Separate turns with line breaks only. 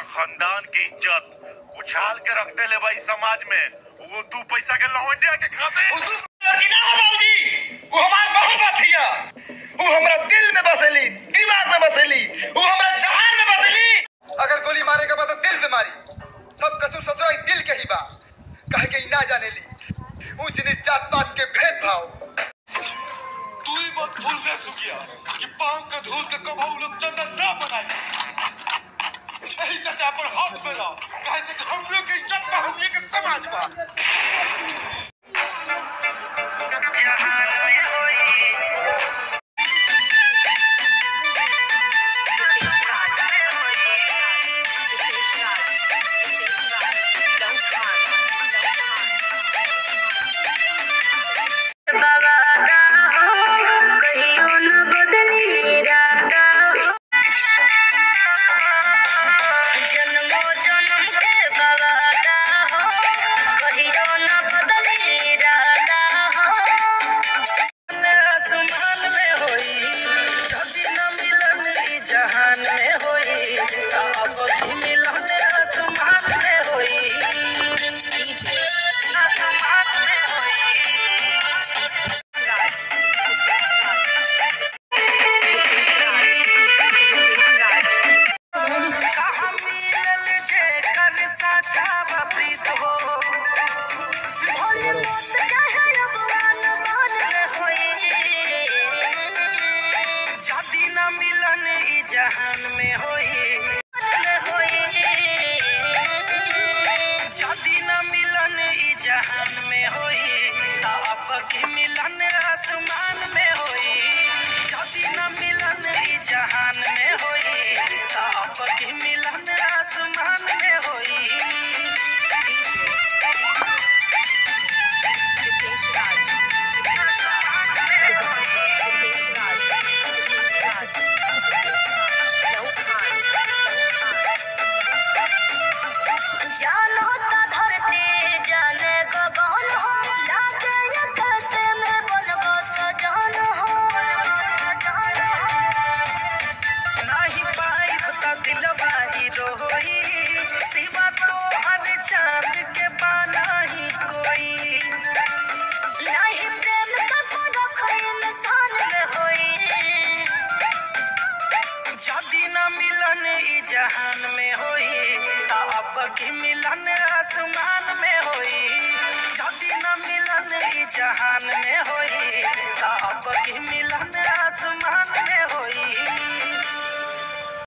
खानदान की इज्जत उछाल के रख दे ले भाई समाज में। वो दू पैसा के लौंडिया के खाते
लड़की ना हो बाबूजी, वो हमार बहू बाथिया, वो हमरा दिल में बसेली, दिमाग में बसेली, वो हमरा जहान में बसेली। अगर गोली मारे के बाद दिल पे मारी, सब कसूर ससुराई दिल के ही बा। कहे के ना जाने ली ऊंच नीच जात पात के भेदभाव।
तू ही मत भूल रे सुखिया कि पांव का धूल के कबहू लोग चंदन ना बनाई। सही सटा पर हाथ में रहो, कहे से हम लोग की इज्जत बा, हम के समाज बा।
जहान में होई अब मिलन आसमान में होई, आसमान में होई। कहाँ मिलल जे कर साचा प्रीत हो, भोले मोत चाहे रबवान मान में होई। जदी न मिलन ई जहान में होई, जदी न मिलन ई जहान में होई अब की मिलन आसमान में होई। जदी न मिलन ई जहान में होई अब की मिलन आसमान में होई। चांद के बाना ही कोई नहीं, प्रेम का इंसान में होई। जदी न मिलन ई जहान में होई अब की मिलन आसमान में होई। जदी न मिलन ई जहान में होई अब की मिलन